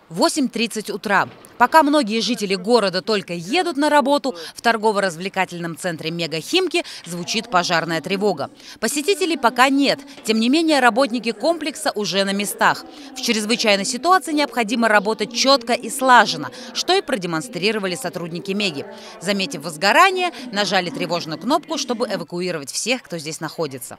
8:30 утра. Пока многие жители города только едут на работу, в торгово-развлекательном центре «Мега-Химки» звучит пожарная тревога. Посетителей пока нет. Тем не менее, работники комплекса уже на местах. В чрезвычайной ситуации необходимо работать четко и слаженно, что и продемонстрировали сотрудники «Меги». Заметив возгорание, нажали тревожную кнопку, чтобы эвакуировать всех, кто здесь находится.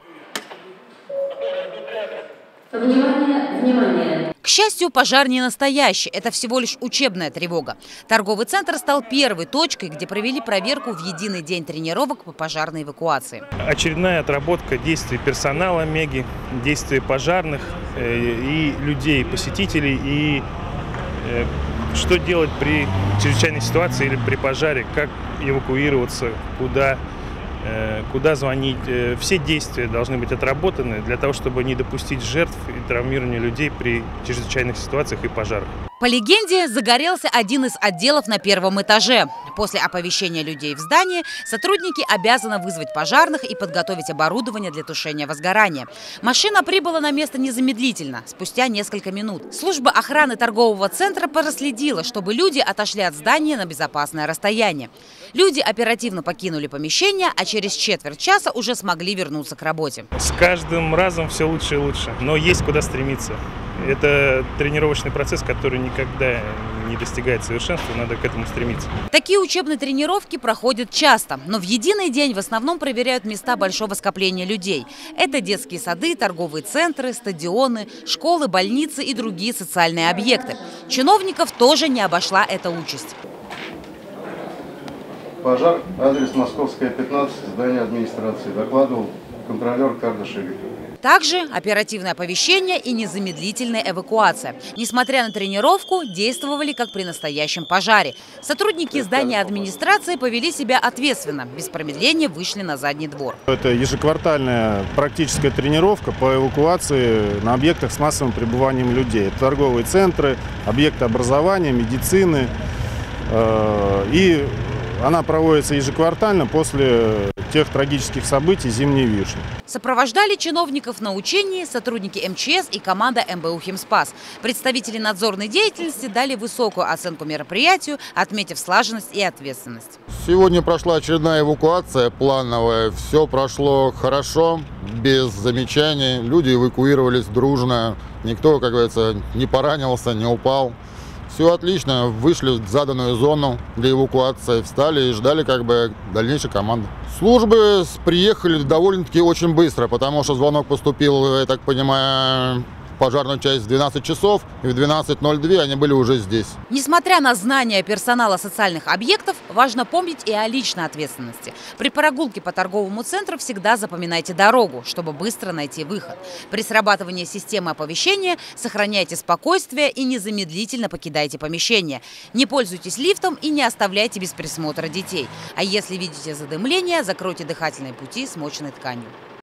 Внимание, внимание! К счастью, пожар не настоящий. Это всего лишь учебная тревога. Торговый центр стал первой точкой, где провели проверку в единый день тренировок по пожарной эвакуации. Очередная отработка действий персонала «Меги», действий пожарных и людей, посетителей. И что делать при чрезвычайной ситуации или при пожаре, как эвакуироваться, куда звонить. Все действия должны быть отработаны для того, чтобы не допустить жертв и травмирования людей при чрезвычайных ситуациях и пожарах. По легенде, загорелся один из отделов на первом этаже. После оповещения людей в здании сотрудники обязаны вызвать пожарных и подготовить оборудование для тушения возгорания. Машина прибыла на место незамедлительно, спустя несколько минут. Служба охраны торгового центра проследила, чтобы люди отошли от здания на безопасное расстояние. Люди оперативно покинули помещение, а через четверть часа уже смогли вернуться к работе. С каждым разом все лучше и лучше, но есть куда стремиться. Это тренировочный процесс, который никогда не достигает совершенства, надо к этому стремиться. Такие учебные тренировки проходят часто, но в единый день в основном проверяют места большого скопления людей. Это детские сады, торговые центры, стадионы, школы, больницы и другие социальные объекты. Чиновников тоже не обошла эта участь. Пожар, адрес Московская, 15, здание администрации. Докладывал контролер Кардашевич. Также оперативное оповещение и незамедлительная эвакуация. Несмотря на тренировку, действовали как при настоящем пожаре. Сотрудники здания администрации повели себя ответственно. Без промедления вышли на задний двор. Это ежеквартальная практическая тренировка по эвакуации на объектах с массовым пребыванием людей. Это торговые центры, объекты образования, медицины. И она проводится ежеквартально после тех трагических событий «Зимней вишни». Сопровождали чиновников на учении сотрудники МЧС и команда МБУ «Химспас». Представители надзорной деятельности дали высокую оценку мероприятию, отметив слаженность и ответственность. Сегодня прошла очередная эвакуация плановая. Все прошло хорошо, без замечаний. Люди эвакуировались дружно. Никто, как говорится, не поранился, не упал. Все отлично, вышли в заданную зону для эвакуации, встали и ждали дальнейшей команды. Службы приехали довольно-таки очень быстро, потому что звонок поступил, я так понимаю, в пожарную часть в 12 часов, и в 12:02 они были уже здесь. Несмотря на знания персонала социальных объектов, важно помнить и о личной ответственности. При прогулке по торговому центру всегда запоминайте дорогу, чтобы быстро найти выход. При срабатывании системы оповещения сохраняйте спокойствие и незамедлительно покидайте помещение. Не пользуйтесь лифтом и не оставляйте без присмотра детей. А если видите задымление, закройте дыхательные пути смоченной тканью.